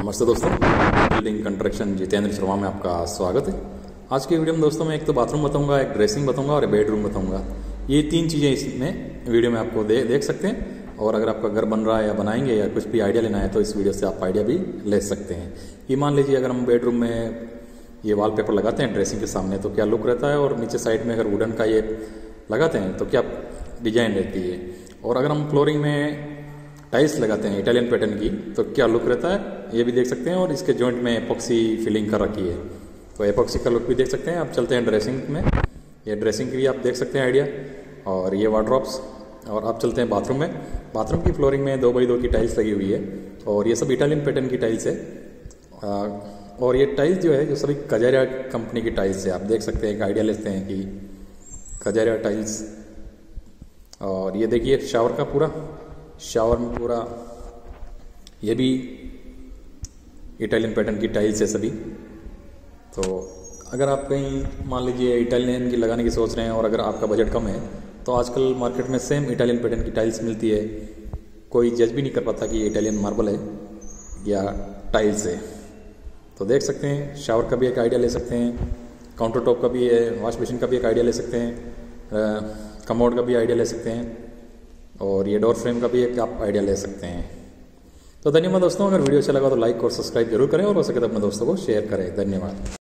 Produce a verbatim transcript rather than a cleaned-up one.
नमस्ते दोस्तों, building construction Jitendra Sharma में आपका स्वागत है। आज की वीडियो में दोस्तों मैं एक तो बाथरूम बताऊंगा, एक ड्रेसिंग बताऊंगा और एक बेडरूम बताऊंगा। ये तीन चीज़ें इसमें वीडियो में आपको दे, देख सकते हैं। और अगर आपका घर बन रहा है या बनाएंगे या कुछ भी आइडिया लेना है तो इस वीडियो से आप आइडिया भी ले सकते हैं। ये मान लीजिए अगर हम बेडरूम में ये वॉलपेपर लगाते हैं ड्रेसिंग के सामने तो क्या लुक रहता है, और नीचे साइड में अगर वुडन का ये लगाते हैं तो क्या डिजाइन रहती है। और अगर हम फ्लोरिंग में टाइल्स लगाते हैं इटालियन पैटर्न की तो क्या लुक रहता है ये भी देख सकते हैं। और इसके जॉइंट में एपॉक्सी फिलिंग कर रखी है तो एपॉक्सी का लुक भी देख सकते हैं। अब चलते हैं ड्रेसिंग में, ये ड्रेसिंग की भी आप देख सकते हैं आइडिया। और ये वार्डरोब्स। और अब चलते हैं बाथरूम में। बाथरूम की फ्लोरिंग में दो बाई दो की टाइल्स लगी हुई है और ये सब इटालियन पैटर्न की टाइल्स है। और ये टाइल्स जो है जो सभी कजारिया कंपनी की टाइल्स है। आप देख सकते हैं, एक आइडिया लेते हैं कि कजारिया टाइल्स। और ये देखिए शावर का पूरा शावर में पूरा ये भी इटालियन पैटर्न की टाइल्स है सभी। तो अगर आप कहीं मान लीजिए इटालियन की लगाने की सोच रहे हैं और अगर आपका बजट कम है तो आजकल मार्केट में सेम इटालियन पैटर्न की टाइल्स मिलती है। कोई जज भी नहीं कर पाता कि ये इटालियन मार्बल है या टाइल्स है। तो देख सकते हैं, शावर का भी एक आइडिया ले सकते हैं, काउंटर टॉप का भी है, वॉश बेसिन का भी एक आइडिया ले सकते हैं, कमोड का भी आइडिया ले सकते हैं, और ये डोर फ्रेम का भी एक आप आइडिया ले सकते हैं। तो धन्यवाद दोस्तों। अगर वीडियो अच्छा लगा तो लाइक और सब्सक्राइब जरूर करें और हो सके तो अपने दोस्तों को शेयर करें। धन्यवाद।